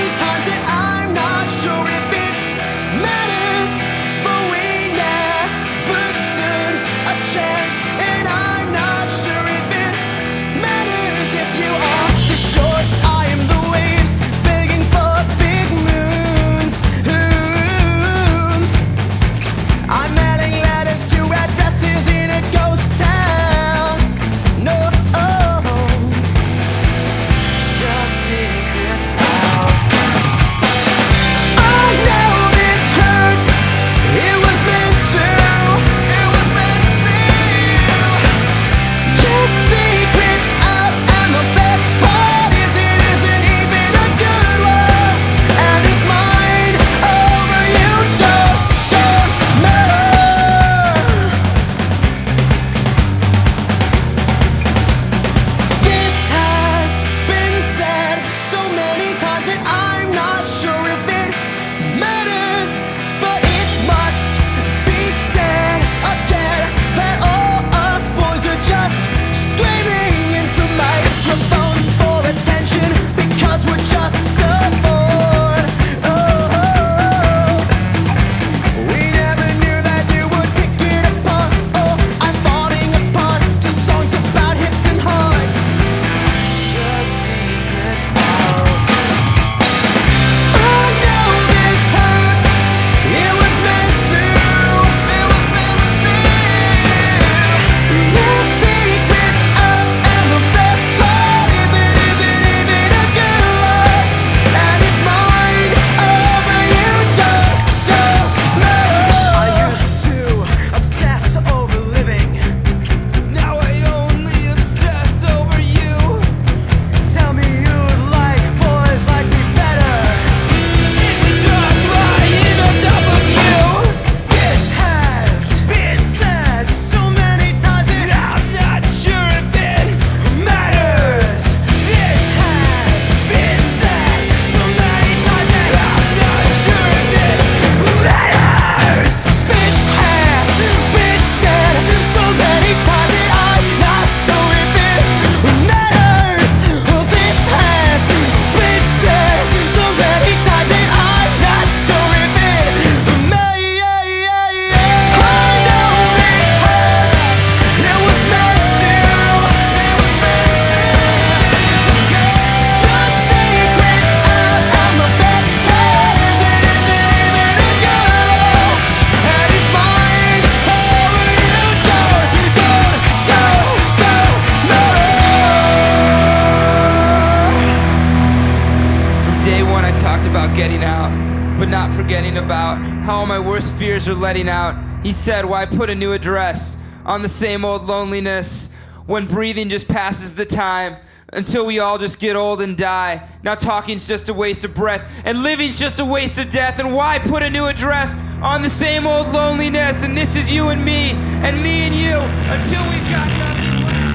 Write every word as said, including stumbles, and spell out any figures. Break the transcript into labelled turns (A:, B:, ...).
A: times that I'm not sure if it matters, but we never stood a chance, and I'm not sure if it matters if you are the shores, I am the waves, begging for big moons. Moons. I'm mailing letters to addresses in a ghost town. No, your secrets out. I know this hurts. It was meant to. It was meant to. Your secrets out, and the best part is it isn't even a good one. And it's mine over you. Don't, don't matter. This has been said so many times that I'm not sure if it matters, but it must be said again that all us boys are just screaming into microphones for attention because we're just so bored. Oh, we never knew that you would pick it apart. Oh, I'm falling apart to songs about hips and hearts. Your secrets out. I know this hurts. It was meant to. It was meant to. Your secrets out, and the best part is it isn't even a good one. And it's mine over you. Don't, don't matter. I used to obsess over living. Now I only obsess over you. Tell me you'd like boys like me better. In the dark, lying on top of you. This has been said so many times that I'm not sure if it matters. This has been said so many times that I'm not sure if it matters. This has been said so many times that I'm not sure if it matters. This has been said so many times that I'm not sure if it matters. I know this hurts. It was meant to. It was meant to. Your secrets out, and the best part is it isn't even a good one. And it's mine over you. Don't, don't, don't, don't matter.
B: From day one I talked about getting out, but not forgetting about how all my worst fears are letting out. He said, why put a new address on the same old loneliness when breathing just passes the time until we all just get old and die. Now talking's just a waste of breath, and living's just a waste of death. And why put a new address on the same old loneliness? And this is you and me, and me and you, until we've got nothing left.